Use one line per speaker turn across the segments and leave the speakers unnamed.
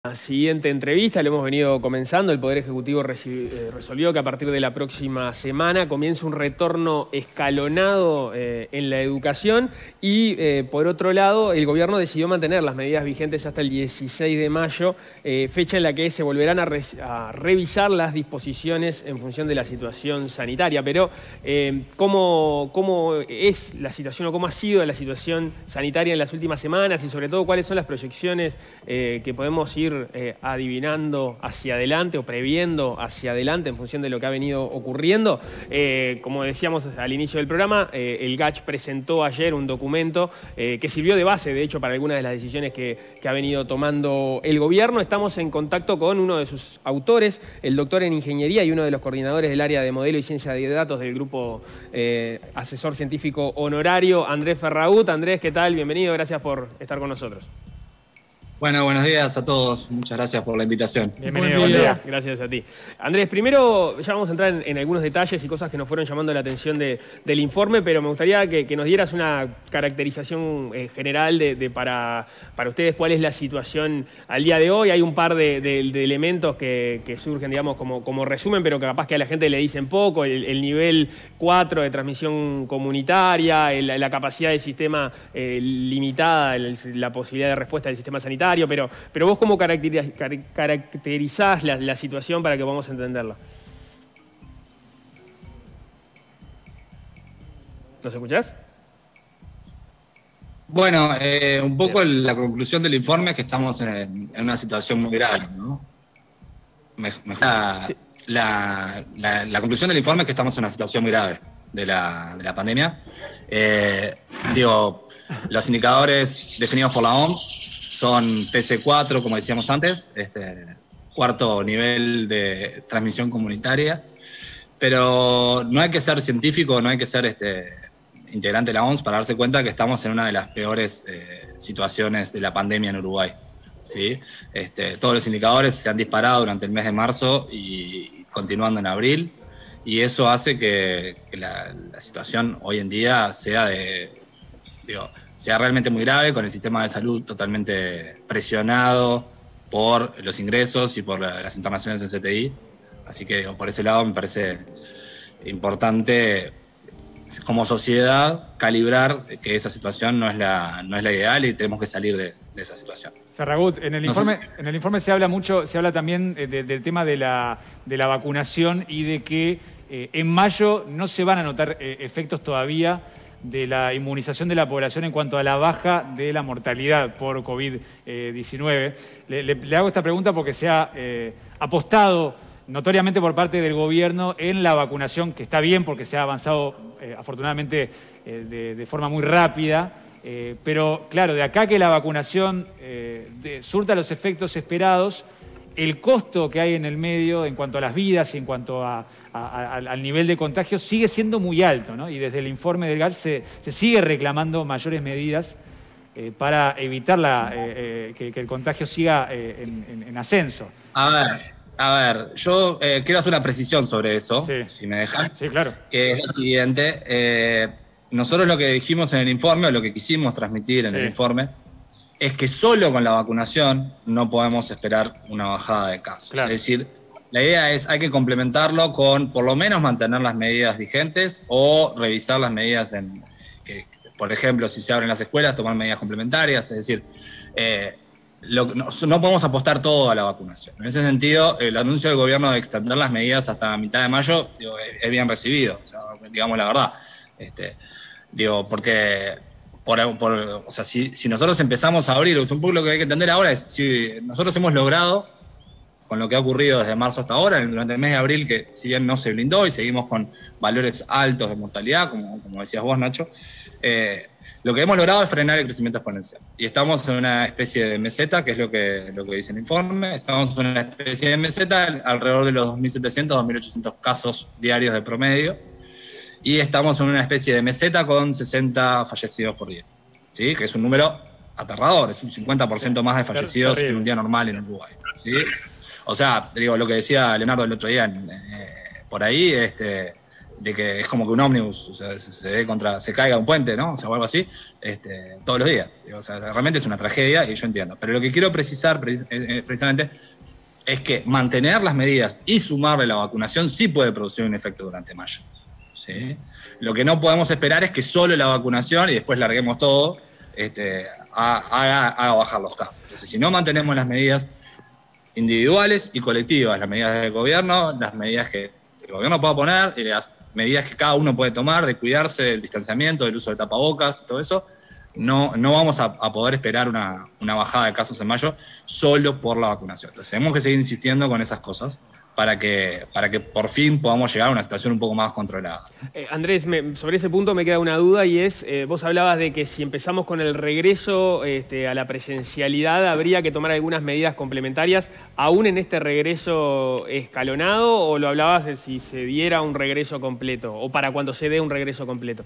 La siguiente entrevista, lo hemos venido comenzando, el Poder Ejecutivo resolvió que a partir de la próxima semana comience un retorno escalonado en la educación y por otro lado el gobierno decidió mantener las medidas vigentes hasta el 16 de mayo, fecha en la que se volverán a revisar las disposiciones en función de la situación sanitaria. Pero ¿cómo es la situación o cómo ha sido la situación sanitaria en las últimas semanas y sobre todo cuáles son las proyecciones que podemos ir adivinando hacia adelante o previendo hacia adelante en función de lo que ha venido ocurriendo? Como decíamos al inicio del programa, el GACH presentó ayer un documento que sirvió de base, de hecho, para algunas de las decisiones que ha venido tomando el gobierno. Estamos en contacto con uno de sus autores, el doctor en Ingeniería y uno de los coordinadores del área de Modelo y Ciencia de Datos del Grupo Asesor Científico Honorario, Andrés Ferragut. Andrés, ¿qué tal? Bienvenido, gracias por estar con nosotros.
Bueno, buenos días a todos. Muchas gracias por la invitación.
Bienvenido, buen día. Gracias a ti. Andrés, primero ya vamos a entrar en algunos detalles y cosas que nos fueron llamando la atención del informe, pero me gustaría que nos dieras una caracterización general para ustedes cuál es la situación al día de hoy. Hay un par de elementos que surgen, digamos, como resumen, pero que capaz que a la gente le dicen poco. El nivel 4 de transmisión comunitaria, la capacidad del sistema limitada, la posibilidad de respuesta del sistema sanitario. Pero vos, ¿cómo caracterizás la situación para que podamos entenderla? ¿Nos escuchás?
Bueno, un poco la conclusión del informe es que estamos en una situación muy grave, ¿no? Sí. La conclusión del informe es que estamos en una situación muy grave de la pandemia. Los indicadores definidos por la OMS son TC4, como decíamos antes, cuarto nivel de transmisión comunitaria, pero no hay que ser científico, no hay que ser integrante de la OMS para darse cuenta que estamos en una de las peores situaciones de la pandemia en Uruguay, ¿sí? Todos los indicadores se han disparado durante el mes de marzo y continuando en abril, y eso hace que la situación hoy en día sea sea realmente muy grave, con el sistema de salud totalmente presionado por los ingresos y por las internaciones en CTI. Así que por ese lado me parece importante como sociedad calibrar que esa situación no es la ideal y tenemos que salir de esa situación.
Ferragut, en el informe se habla mucho, se habla también del tema de la vacunación y de que en mayo no se van a notar efectos todavía de la inmunización de la población en cuanto a la baja de la mortalidad por COVID-19. Le hago esta pregunta porque se ha apostado notoriamente por parte del gobierno en la vacunación, que está bien porque se ha avanzado afortunadamente de forma muy rápida, pero claro, de acá que la vacunación surta los efectos esperados, el costo que hay en el medio en cuanto a las vidas y en cuanto al nivel de contagio sigue siendo muy alto, ¿no? Y desde el informe del GACH se sigue reclamando mayores medidas para evitar que el contagio siga en ascenso.
A ver, yo quiero hacer una precisión sobre eso, sí, si me dejan.
Sí, claro.
Que es la siguiente. Nosotros lo que dijimos en el informe, o lo que quisimos transmitir en el informe, es que solo con la vacunación no podemos esperar una bajada de casos. Claro. Es decir, la idea es hay que complementarlo con por lo menos mantener las medidas vigentes o revisar las medidas por ejemplo, si se abren las escuelas, tomar medidas complementarias. Es decir, no podemos apostar todo a la vacunación. En ese sentido, el anuncio del gobierno de extender las medidas hasta mitad de mayo es bien recibido, o sea, digamos la verdad. Porque o sea, si nosotros empezamos a abrir, un poco lo que hay que entender ahora es si nosotros hemos logrado, con lo que ha ocurrido desde marzo hasta ahora, durante el mes de abril, que si bien no se blindó y seguimos con valores altos de mortalidad, como decías vos, Nacho, lo que hemos logrado es frenar el crecimiento exponencial. Y estamos en una especie de meseta, que es lo que dice el informe. Estamos en una especie de meseta alrededor de los 2.700, 2.800 casos diarios de promedio. Y estamos en una especie de meseta con 60 fallecidos por día, ¿sí? Que es un número aterrador, es un 50% más de fallecidos en un día normal en Uruguay, ¿sí? O sea, digo, lo que decía Leonardo el otro día, por ahí de que es como que un ómnibus, o sea, se caiga un puente, ¿no? O sea, o algo así, todos los días. O sea, realmente es una tragedia y yo entiendo. Pero lo que quiero precisar precisamente es que mantener las medidas y sumarle la vacunación sí puede producir un efecto durante mayo, ¿sí? Lo que no podemos esperar es que solo la vacunación y después larguemos todo, haga bajar los casos. Entonces, si no mantenemos las medidas individuales y colectivas, las medidas del gobierno, las medidas que el gobierno pueda poner y las medidas que cada uno puede tomar de cuidarse, del distanciamiento, del uso de tapabocas, todo eso, no vamos a poder esperar una bajada de casos en mayo solo por la vacunación. Entonces tenemos que seguir insistiendo con esas cosas para que por fin podamos llegar a una situación un poco más controlada.
Andrés, sobre ese punto me queda una duda y es, vos hablabas de que si empezamos con el regreso a la presencialidad habría que tomar algunas medidas complementarias, aún en este regreso escalonado, o lo hablabas de si se diera un regreso completo o para cuando se dé un regreso completo.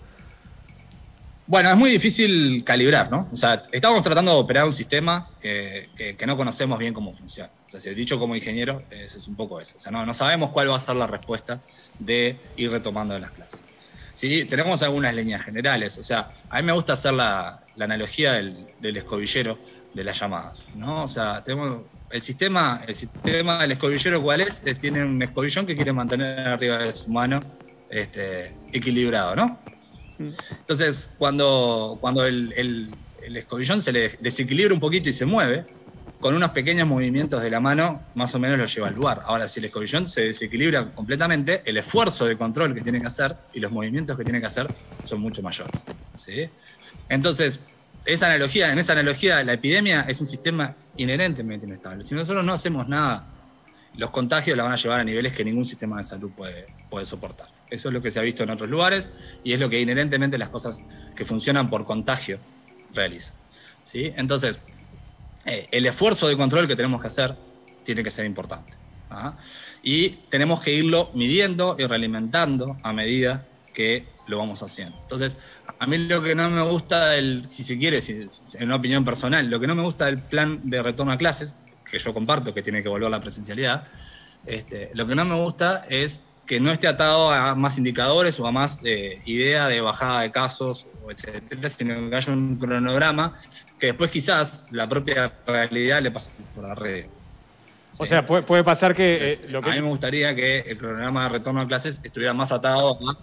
Bueno, es muy difícil calibrar, ¿no? O sea, estamos tratando de operar un sistema que no conocemos bien cómo funciona. O sea, si dicho como ingeniero, es un poco eso. O sea, no sabemos cuál va a ser la respuesta de ir retomando en las clases. Sí, tenemos algunas líneas generales. O sea, a mí me gusta hacer la analogía del escobillero de las llamadas, ¿no? O sea, tenemos el sistema del escobillero, ¿cuál es? Tiene un escobillón que quiere mantener arriba de su mano equilibrado, ¿no? Entonces, cuando el escobillón se le desequilibra un poquito y se mueve, con unos pequeños movimientos de la mano, más o menos lo lleva al lugar. Ahora, si el escobillón se desequilibra completamente, el esfuerzo de control que tiene que hacer y los movimientos que tiene que hacer son mucho mayores, ¿sí? Entonces, en esa analogía, la epidemia es un sistema inherentemente inestable. Si nosotros no hacemos nada, los contagios la van a llevar a niveles que ningún sistema de salud puede soportar. Eso es lo que se ha visto en otros lugares y es lo que inherentemente las cosas que funcionan por contagio realizan, ¿sí? Entonces, el esfuerzo de control que tenemos que hacer tiene que ser importante, ¿ah? Y tenemos que irlo midiendo y realimentando a medida que lo vamos haciendo. Entonces, a mí lo que no me gusta, si se quiere, en una opinión personal, lo que no me gusta del plan de retorno a clases, que yo comparto que tiene que volver la presencialidad, lo que no me gusta es que no esté atado a más indicadores o a más idea de bajada de casos, etcétera, sino que haya un cronograma que después quizás la propia realidad le pase por arriba.
O sea, puede pasar que...
Entonces, a mí me gustaría que el cronograma de retorno a clases estuviera más atado a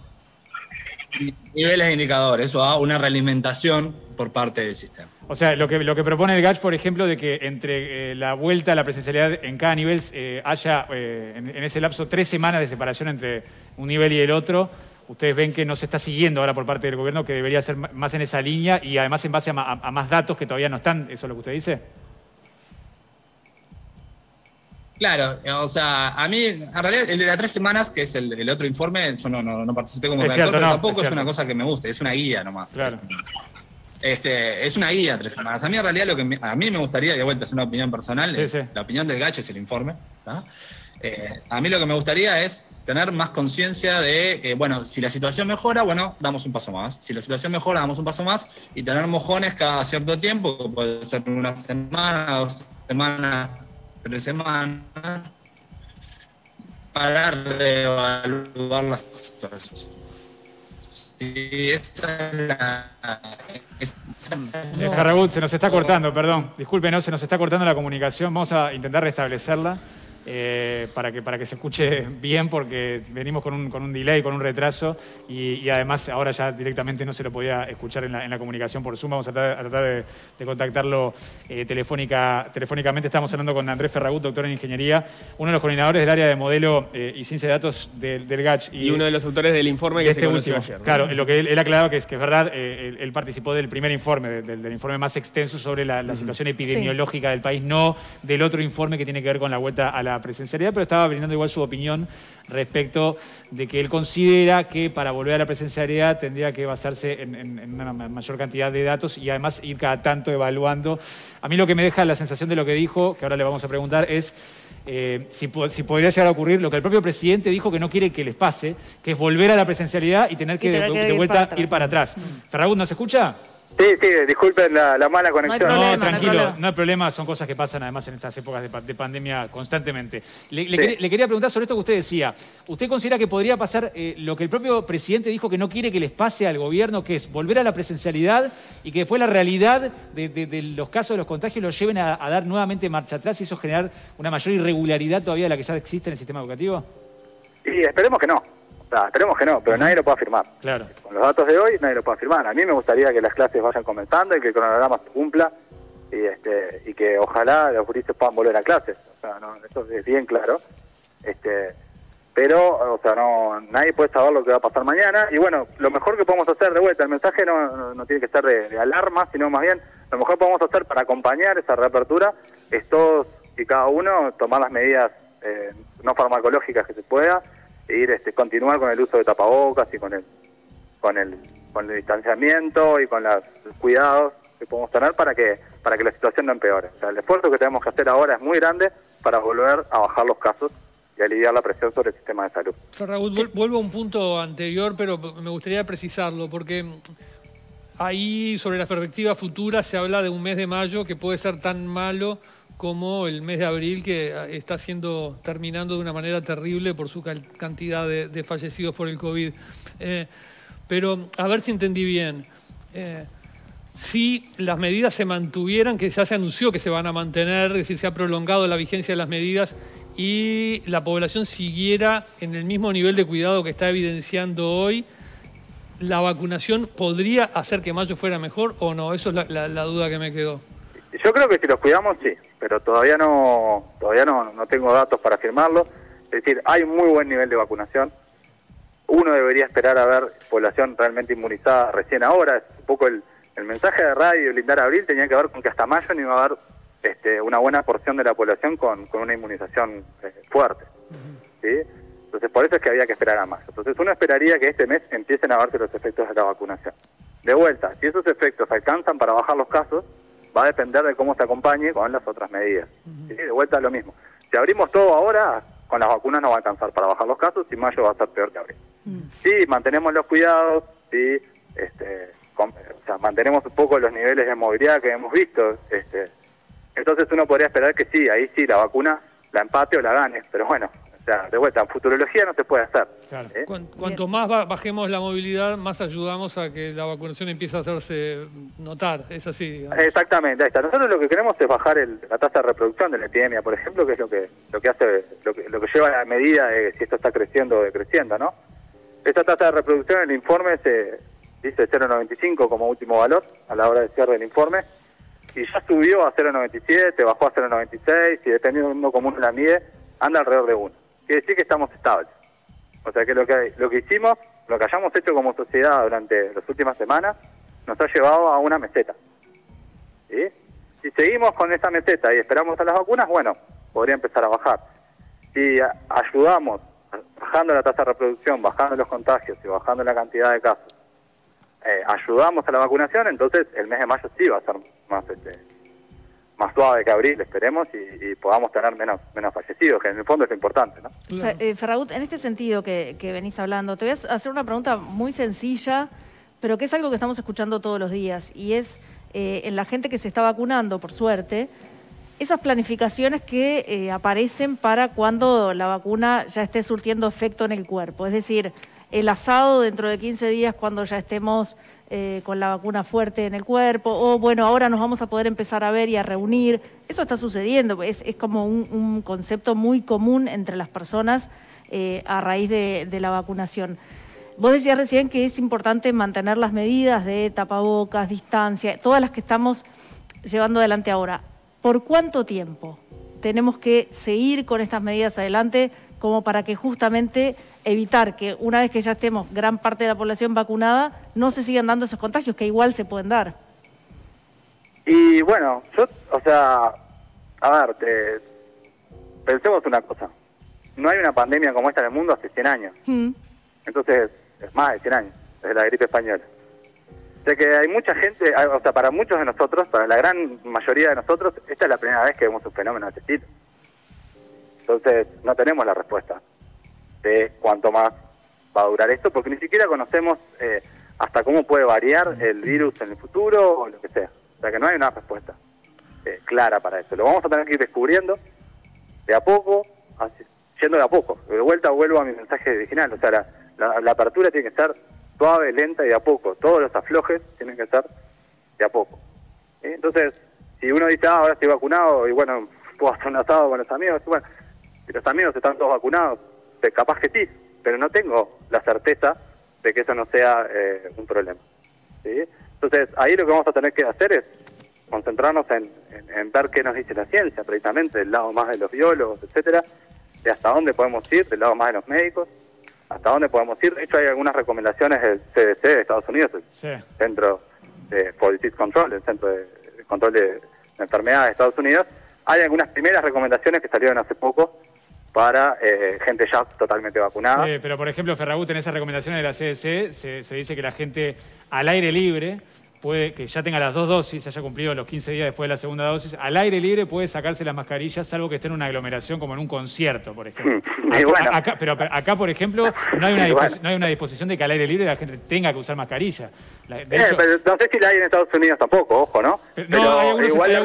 niveles de indicadores o a una realimentación por parte del sistema.
O sea, lo que propone el GACH, por ejemplo, de que entre la vuelta a la presencialidad en cada nivel haya en ese lapso 3 semanas de separación entre un nivel y el otro, ustedes ven que no se está siguiendo ahora por parte del gobierno, que debería ser más en esa línea y además en base a más datos que todavía no están. ¿Eso es lo que usted dice?
Claro, o sea, a mí, en realidad, el de las 3 semanas, que es el otro informe, yo no participé como redactor, pero tampoco es una cosa que me guste, es una guía nomás.
Claro.
Es una guía 3 semanas. A mí, en realidad, a mí me gustaría, de vuelta, es una opinión personal, sí. La opinión del GACH es el informe, ¿no? A mí lo que me gustaría es tener más conciencia de, bueno, si la situación mejora, bueno, damos un paso más. Si la situación mejora, damos un paso más y tener mojones cada cierto tiempo, que puede ser una semana, 2 semanas, 3 semanas, para reevaluar la situación. Y esa es la...
Ferragut, se nos está cortando, perdón. Discúlpenos, se nos está cortando la comunicación. Vamos a intentar restablecerla para que se escuche bien, porque venimos con un delay, con un retraso, y además ahora ya directamente no se lo podía escuchar en la comunicación por Zoom. Vamos a tratar de contactarlo telefónicamente. Estamos hablando con Andrés Ferragut, doctor en Ingeniería, uno de los coordinadores del área de modelo y ciencia de datos del GACH.
Y uno de los autores del informe que se conoció ayer, ¿no?
Claro, lo que él aclaraba que es verdad, él participó del primer informe, del informe más extenso sobre la situación epidemiológica del país, no del otro informe que tiene que ver con la vuelta a la presencialidad, pero estaba brindando igual su opinión respecto de que él considera que para volver a la presencialidad tendría que basarse en una mayor cantidad de datos y además ir cada tanto evaluando. A mí lo que me deja la sensación de lo que dijo, que ahora le vamos a preguntar, es si podría llegar a ocurrir lo que el propio presidente dijo que no quiere que les pase, que es volver a la presencialidad y tener que de vuelta ir para atrás. ¿Ferragut, nos escucha?
Sí, disculpen la mala conexión.
No, tranquilo, no hay problema, son cosas que pasan además en estas épocas de pandemia constantemente. Le quería preguntar sobre esto que usted decía. ¿Usted considera que podría pasar lo que el propio presidente dijo que no quiere que les pase al gobierno, que es volver a la presencialidad y que después la realidad de los casos de los contagios los lleven a dar nuevamente marcha atrás y eso generar una mayor irregularidad todavía de la que ya existe en el sistema educativo?
Y esperemos que no. Esperemos que no, pero nadie lo puede afirmar.
Claro.
Con los datos de hoy nadie lo puede afirmar. A mí me gustaría que las clases vayan comenzando y que el cronograma se cumpla y que ojalá los juristas puedan volver a clases. O sea, no, eso es bien claro. Pero, o sea, nadie puede saber lo que va a pasar mañana. Y bueno, lo mejor que podemos hacer de vuelta, el mensaje no tiene que ser de alarma, sino más bien lo mejor que podemos hacer para acompañar esa reapertura es todos y cada uno tomar las medidas no farmacológicas que se pueda, continuar con el uso de tapabocas y con el distanciamiento y con los cuidados que podemos tener para que la situación no empeore. O sea, el esfuerzo que tenemos que hacer ahora es muy grande para volver a bajar los casos y aliviar la presión sobre el sistema de salud.
Raúl, vuelvo a un punto anterior, pero me gustaría precisarlo, porque ahí sobre la perspectiva futura se habla de un mes de mayo que puede ser tan malo como el mes de abril, que está terminando de una manera terrible por su cantidad de fallecidos por el COVID. Pero a ver si entendí bien. Si las medidas se mantuvieran, que ya se anunció que se van a mantener, es decir, se ha prolongado la vigencia de las medidas y la población siguiera en el mismo nivel de cuidado que está evidenciando hoy, ¿la vacunación podría hacer que mayo fuera mejor o no? Eso es la duda que me quedó.
Yo creo que si los cuidamos, sí, pero todavía no tengo datos para afirmarlo. Es decir, hay muy buen nivel de vacunación. Uno debería esperar a ver población realmente inmunizada recién ahora. Es un poco el mensaje de Radio y Blindar Abril tenía que ver con que hasta mayo no iba a haber una buena porción de la población con una inmunización fuerte. ¿Sí? Entonces, por eso es que había que esperar a mayo. Entonces, uno esperaría que este mes empiecen a verse los efectos de la vacunación. De vuelta, si esos efectos alcanzan para bajar los casos, va a depender de cómo se acompañe con las otras medidas. ¿Sí? De vuelta es lo mismo. Si abrimos todo ahora, con las vacunas no va a alcanzar para bajar los casos y mayo va a ser peor que abril. Si mantenemos los cuidados, si mantenemos un poco los niveles de movilidad que hemos visto, entonces uno podría esperar que sí, ahí sí la vacuna la empate o la gane, pero bueno, o sea, de vuelta, en futurología no se puede hacer.
Claro. Cuanto más bajemos la movilidad, más ayudamos a que la vacunación empiece a hacerse notar, es así. Digamos. Exactamente,
ahí está. Nosotros lo que queremos es bajar la tasa de reproducción de la epidemia, por ejemplo, que es lo que lleva a la medida de si esto está creciendo o decreciendo, ¿no? Esta tasa de reproducción en el informe se dice 0,95 como último valor a la hora de cierre del informe, y ya subió a 0,97, bajó a 0,96, y dependiendo cómo uno la mide, anda alrededor de 1. Quiere decir que estamos estables. O sea que lo que hicimos, lo que hayamos hecho como sociedad durante las últimas semanas, nos ha llevado a una meseta. ¿Sí? Si seguimos con esa meseta y esperamos a las vacunas, bueno, podría empezar a bajar. Si ayudamos, bajando la tasa de reproducción, bajando los contagios y bajando la cantidad de casos, ayudamos a la vacunación, entonces el mes de mayo sí va a ser más suave que abril, esperemos, y podamos tener menos fallecidos, que en el fondo es lo importante, ¿no?
Claro. Ferragut, en este sentido que venís hablando, te voy a hacer una pregunta muy sencilla, pero que es algo que estamos escuchando todos los días, y es en la gente que se está vacunando, por suerte, esas planificaciones que aparecen para cuando la vacuna ya esté surtiendo efecto en el cuerpo, es decir, el asado dentro de 15 días cuando ya estemos con la vacuna fuerte en el cuerpo, o bueno, ahora nos vamos a poder empezar a ver y a reunir. Eso está sucediendo, es como un concepto muy común entre las personas a raíz de la vacunación. Vos decías recién que es importante mantener las medidas de tapabocas, distancia, todas las que estamos llevando adelante ahora. ¿Por cuánto tiempo tenemos que seguir con estas medidas adelante como para que justamente evitar que una vez que ya estemos gran parte de la población vacunada, no se sigan dando esos contagios que igual se pueden dar?
Y bueno, pensemos una cosa. No hay una pandemia como esta en el mundo hace 100 años. Entonces, es más de 100 años, desde la gripe española. O sea que hay mucha gente, o sea, para muchos de nosotros, para la gran mayoría de nosotros, esta es la primera vez que vemos un fenómeno de este tipo. Entonces, no tenemos la respuesta de cuánto más va a durar esto, porque ni siquiera conocemos hasta cómo puede variar el virus en el futuro o lo que sea. O sea que no hay una respuesta clara para eso. Lo vamos a tener que ir descubriendo de a poco, yendo de a poco. De vuelta vuelvo a mi mensaje original, o sea, la apertura tiene que ser suave, lenta y de a poco. Todos los aflojes tienen que ser de a poco. Entonces, si uno dice, ahora estoy vacunado y bueno, puedo hacer un asado con los amigos, bueno, si los amigos están todos vacunados, capaz que sí, pero no tengo la certeza de que eso no sea un problema. ¿Sí? Entonces, ahí lo que vamos a tener que hacer es concentrarnos en ver qué nos dice la ciencia, precisamente, del lado más de los biólogos, etcétera, de hasta dónde podemos ir, del lado más de los médicos, hasta dónde podemos ir. De hecho, hay algunas recomendaciones del CDC de Estados Unidos, el Centro for Disease Control, el Centro de Control de Enfermedades de Estados Unidos. Hay algunas primeras recomendaciones que salieron hace poco para gente ya totalmente vacunada.
Pero, por ejemplo, Ferragut, en esas recomendaciones de la CDC se dice que la gente al aire libre, que ya tenga las 2 dosis, haya cumplido los 15 días después de la segunda dosis, al aire libre puede sacarse las mascarillas, salvo que esté en una aglomeración como en un concierto, por ejemplo. Pero acá, por ejemplo, no hay una disposición de que al aire libre la gente tenga que usar mascarilla.
Pero no sé si la hay en Estados Unidos tampoco, ojo, ¿no?
Pero hay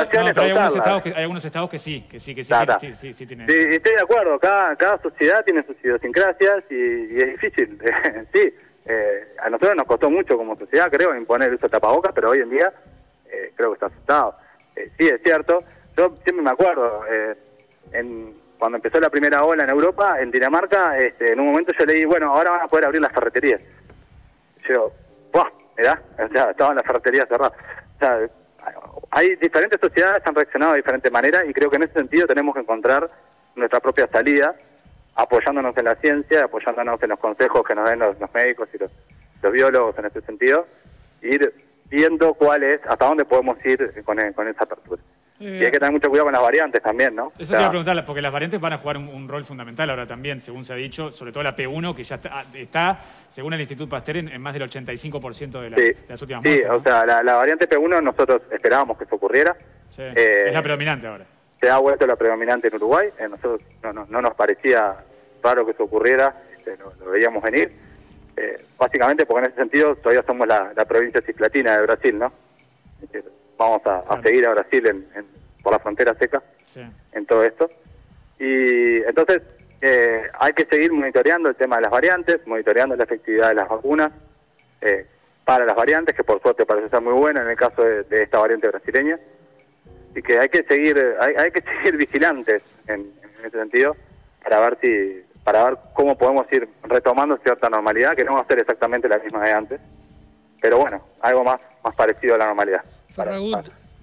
algunos estados que sí tienen.
Sí, estoy de acuerdo, cada sociedad tiene sus idiosincrasias y es difícil, sí. A nosotros nos costó mucho como sociedad, creo, imponer el uso de tapabocas, pero hoy en día creo que está aceptado. Sí, es cierto. Yo siempre me acuerdo, cuando empezó la primera ola en Europa, en Dinamarca, en un momento yo leí, bueno, ahora van a poder abrir las ferreterías. Yo, ¡buah! Mirá, o sea, estaban las ferreterías cerradas. O sea, hay diferentes sociedades que han reaccionado de diferentes maneras y creo que en ese sentido tenemos que encontrar nuestra propia salida, apoyándonos en la ciencia, apoyándonos en los consejos que nos den los médicos y los biólogos en ese sentido, ir viendo hasta dónde podemos ir con esa apertura. Y hay que tener mucho cuidado con las variantes también, ¿no?
Eso te iba a preguntar, porque las variantes van a jugar un rol fundamental ahora también, según se ha dicho, sobre todo la P1, que ya está según el Instituto Pasteur, en más del 85% de las últimas muestras.
Sí, ¿no? O sea, la variante P1 nosotros esperábamos que eso ocurriera.
Sí, es la predominante ahora.
Se ha vuelto la predominante en Uruguay. Nosotros no nos parecía raro que eso ocurriera, lo veíamos venir. Básicamente porque en ese sentido todavía somos la provincia cisplatina de Brasil, ¿no? Vamos a seguir a Brasil por la frontera seca en todo esto. Y entonces hay que seguir monitoreando el tema de las variantes, monitoreando la efectividad de las vacunas para las variantes, que por suerte parece ser muy buena en el caso de esta variante brasileña. Y que hay que seguir vigilantes en ese sentido para ver cómo podemos ir retomando cierta normalidad, que no va a ser exactamente la misma de antes, pero bueno, algo más parecido a la normalidad.
Ferragut,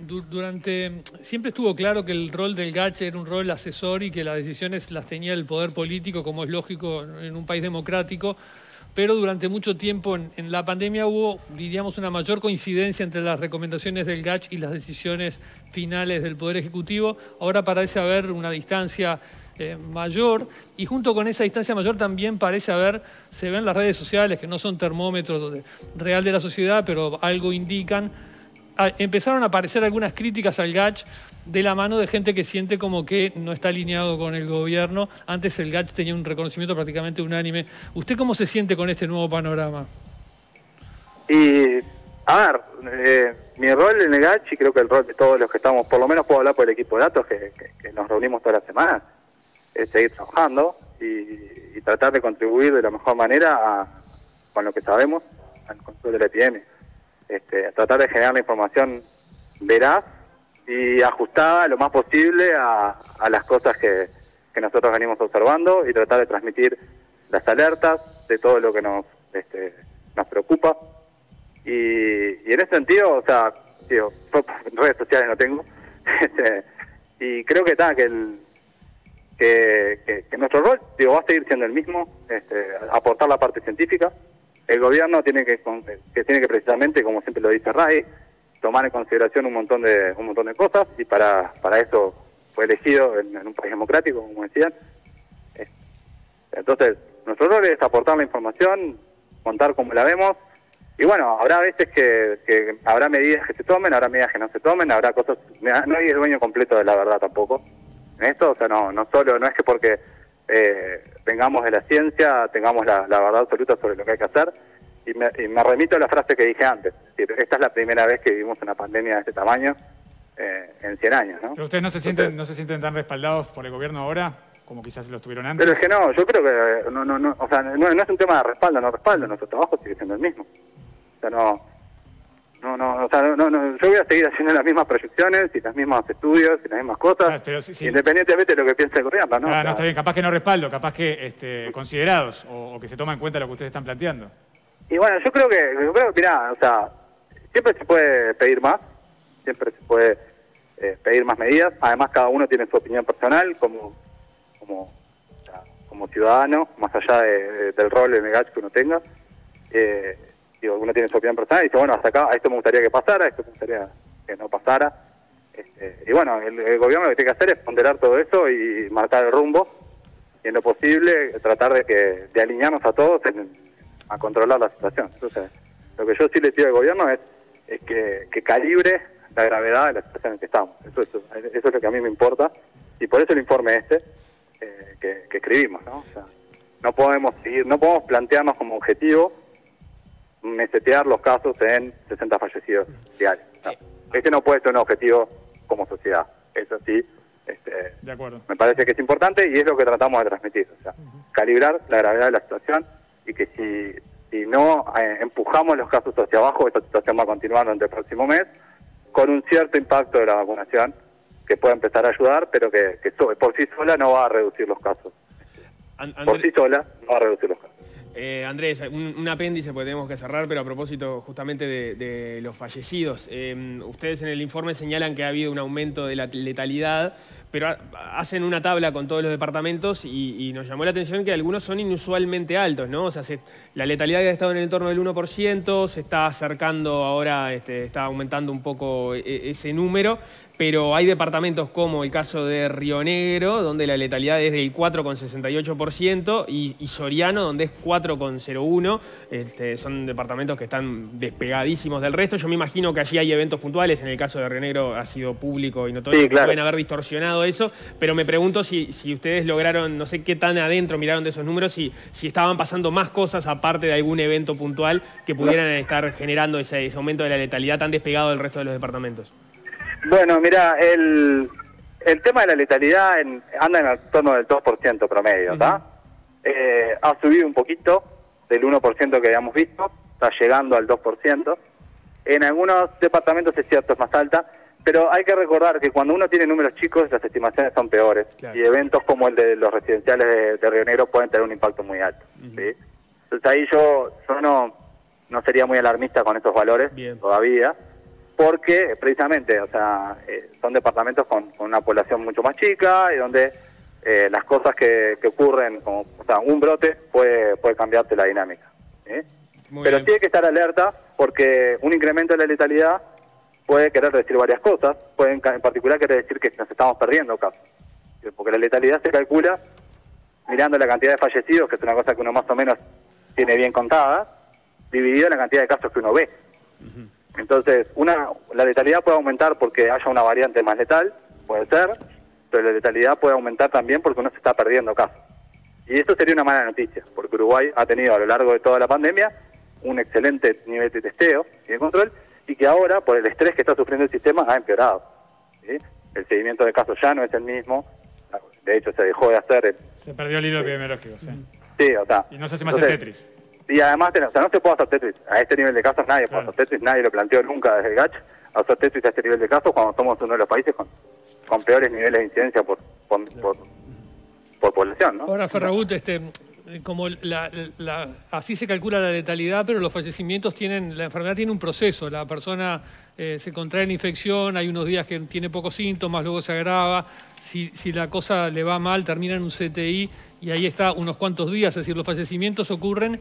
siempre estuvo claro que el rol del GACH era un rol asesor y que las decisiones las tenía el poder político, como es lógico en un país democrático, pero durante mucho tiempo en la pandemia hubo, diríamos, una mayor coincidencia entre las recomendaciones del GACH y las decisiones finales del Poder Ejecutivo. Ahora parece haber una distancia mayor, y junto con esa distancia mayor también se ven las redes sociales, que no son termómetros real de la sociedad, pero algo indican. Empezaron a aparecer algunas críticas al GACH de la mano de gente que siente como que no está alineado con el gobierno. Antes el GACH tenía un reconocimiento prácticamente unánime. ¿Usted cómo se siente con este nuevo panorama?
Y, a ver, mi rol en el GACH, y creo que el rol de todos los que estamos, por lo menos puedo hablar por el equipo de datos, que nos reunimos todas las semanas, es seguir trabajando y tratar de contribuir de la mejor manera con lo que sabemos al control de la epidemia. Tratar de generar la información veraz y ajustada lo más posible a las cosas que nosotros venimos observando y tratar de transmitir las alertas de todo lo que nos preocupa. Y en ese sentido, o sea, digo, redes sociales no tengo, y creo que que nuestro rol, digo, va a seguir siendo el mismo, aportar la parte científica. El gobierno tiene que precisamente, como siempre lo dice RAI, tomar en consideración un montón de cosas, y para eso fue elegido en un país democrático, como decían. Entonces, nuestro rol es aportar la información, contar cómo la vemos, y bueno, habrá veces que habrá medidas que se tomen, habrá medidas que no se tomen, habrá cosas, no hay el dueño completo de la verdad tampoco. En esto, o sea, no es que porque vengamos de la ciencia tengamos la verdad absoluta sobre lo que hay que hacer. y me remito a la frase que dije antes. Es decir, esta es la primera vez que vivimos una pandemia de este tamaño en 100 años, ¿no?
¿Pero ustedes no se sienten tan respaldados por el gobierno ahora como quizás lo estuvieron antes?
Pero es que no, yo creo que o sea, no es un tema de respaldo, no respaldo, nuestro trabajo sigue siendo el mismo. O sea, yo voy a seguir haciendo las mismas proyecciones y los mismos estudios y las mismas cosas,
pero sí.
independientemente de lo que piense el gobierno, ¿no?
Ah, no, está bien, capaz que no respaldo, capaz que considerados o que se toma en cuenta lo que ustedes están planteando.
Y bueno, yo creo que mirá, o sea, siempre se puede pedir más, siempre se puede pedir más medidas, además cada uno tiene su opinión personal como ciudadano, más allá del rol en el GACH que uno tenga, uno tiene su opinión personal y dice, bueno, hasta acá, a esto me gustaría que pasara, a esto me gustaría que no pasara, y bueno, el gobierno lo que tiene que hacer es ponderar todo eso y marcar el rumbo, y en lo posible tratar de alinearnos a todos a controlar la situación. Entonces, lo que yo sí le pido al gobierno es que calibre la gravedad de la situación en que estamos. Eso es lo que a mí me importa, y por eso el informe que escribimos, ¿no? O sea, no podemos plantearnos como objetivo mesetear los casos en 60 fallecidos diarios. O sea, este no puede ser un objetivo como sociedad. Eso sí,
de acuerdo.
Me parece que es importante y es lo que tratamos de transmitir. O sea, calibrar la gravedad de la situación y que si no empujamos los casos hacia abajo, esta situación va a continuar durante el próximo mes con un cierto impacto de la vacunación que puede empezar a ayudar, pero que por sí sola no va a reducir los casos. Por sí sola no va a reducir los casos.
Andrés, un apéndice, porque tenemos que cerrar, pero a propósito justamente de los fallecidos. Ustedes en el informe señalan que ha habido un aumento de la letalidad, pero hacen una tabla con todos los departamentos y nos llamó la atención que algunos son inusualmente altos, ¿no? O sea, la letalidad que ha estado en el entorno del 1%, se está acercando ahora, está aumentando un poco ese número, pero hay departamentos como el caso de Río Negro, donde la letalidad es del 4,68%, y Soriano, donde es 4,01%. Son departamentos que están despegadísimos del resto. Yo me imagino que allí hay eventos puntuales. En el caso de Río Negro ha sido público y notorio,
sí, claro,
pueden haber distorsionado eso, pero me pregunto si ustedes lograron, no sé qué tan adentro miraron de esos números, si estaban pasando más cosas aparte de algún evento puntual que pudieran estar generando ese aumento de la letalidad tan despegado del resto de los departamentos.
Bueno, mira, el tema de la letalidad anda en el torno del 2% promedio, ¿está? Ha subido un poquito del 1% que habíamos visto, está llegando al 2%. En algunos departamentos es cierto, es más alta, pero hay que recordar que cuando uno tiene números chicos, las estimaciones son peores. Claro. Y eventos como el de los residenciales de Río Negro pueden tener un impacto muy alto. ¿Sí? Entonces ahí yo no sería muy alarmista con esos valores todavía, porque precisamente, o sea, son departamentos con una población mucho más chica y donde las cosas que ocurren, como, o sea, un brote puede cambiarte la dinámica. Pero sí hay que estar alerta porque un incremento de la letalidad puede querer decir varias cosas, puede en particular querer decir que nos estamos perdiendo casos, porque la letalidad se calcula mirando la cantidad de fallecidos, que es una cosa que uno más o menos tiene bien contada, dividido en la cantidad de casos que uno ve. Entonces, la letalidad puede aumentar porque haya una variante más letal, puede ser, pero la letalidad puede aumentar también porque uno se está perdiendo casos. Y eso sería una mala noticia, porque Uruguay ha tenido a lo largo de toda la pandemia un excelente nivel de testeo y de control, y que ahora, por el estrés que está sufriendo el sistema, ha empeorado. ¿Sí? El seguimiento de casos ya no es el mismo, de hecho se dejó de hacer...
Se perdió el hilo epidemiológico, sí.
Sí, o sea...
Y no se hace más el Tetris.
Y además, o sea, no se puede hacer Tetris. A este nivel de casos nadie puede hacer Tetris, nadie lo planteó nunca desde el GACH, hacer Tetris a este nivel de casos cuando somos uno de los países con peores niveles de incidencia por población, ¿no?
Ahora, Ferragut, como así se calcula la letalidad, pero los fallecimientos la enfermedad tiene un proceso. La persona se contrae la infección, hay unos días que tiene pocos síntomas, luego se agrava. Si la cosa le va mal, termina en un CTI y ahí está unos cuantos días. Es decir, los fallecimientos ocurren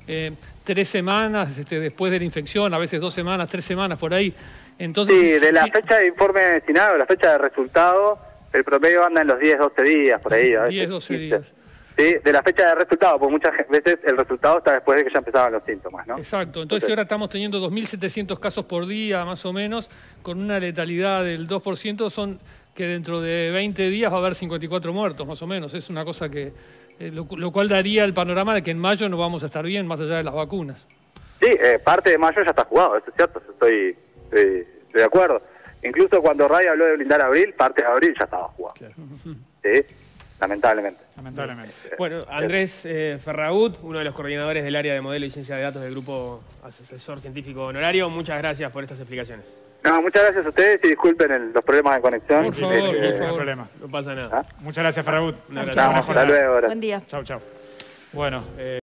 3 semanas después de la infección, a veces 2 semanas, 3 semanas, por ahí. Entonces,
sí, de la fecha de informe destinado, la fecha de resultado, el promedio anda en los 10, 12 días, por ahí.
10, 12 días.
Sí, de la fecha de resultado, porque muchas veces el resultado está después de que ya empezaban los síntomas, ¿no?
Exacto, entonces ahora estamos teniendo 2.700 casos por día, más o menos, con una letalidad del 2%, son que dentro de 20 días va a haber 54 muertos, más o menos. Es una cosa que, lo cual daría el panorama de que en mayo no vamos a estar bien, más allá de las vacunas.
Sí, parte de mayo ya está jugado, eso es cierto, estoy de acuerdo. Incluso cuando Ray habló de blindar abril, parte de abril ya estaba jugado. Claro. Sí, lamentablemente.
Bueno, Andrés Ferragut, uno de los coordinadores del área de modelo y ciencia de datos del Grupo Asesor Científico Honorario, muchas gracias por estas explicaciones.
No, muchas gracias a ustedes y disculpen los problemas de conexión.
Por favor, por favor.
No hay problema.
No pasa nada.
Muchas gracias, Ferragut.
Hasta luego.
Buen día.
Chau, chau. Bueno.